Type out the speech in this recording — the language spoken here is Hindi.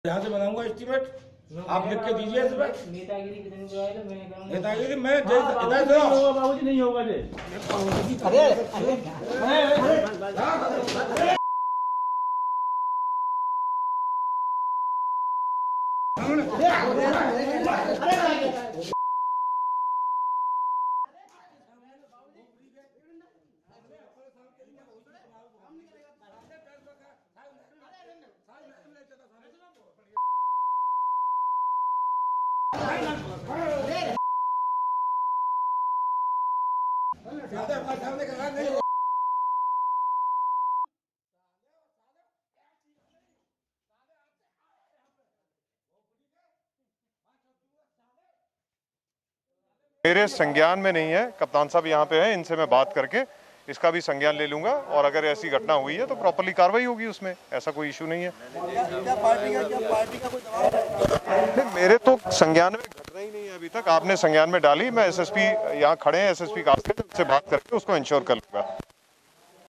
यहाँ से बनाऊंगा एस्टीमेट, आप लिख के दीजिए इस पर। नेतागिरी मैं बाबूजी नहीं होगा जी। मेरे संज्ञान में नहीं है। कप्तान साहब यहाँ पे हैं, इनसे मैं बात करके इसका भी संज्ञान ले लूंगा और अगर ऐसी घटना हुई है तो प्रॉपर्ली कार्रवाई होगी, उसमें ऐसा कोई इशू नहीं है। क्या पार्टी का कोई दबाव? मेरे तो संज्ञान में घटना ही नहीं है अभी तक। आपने संज्ञान में डाली, मैं एसएसपी यहाँ खड़े हैं, एसएसपी कास्ट से बात करके उसको इंश्योर कर लूंगा।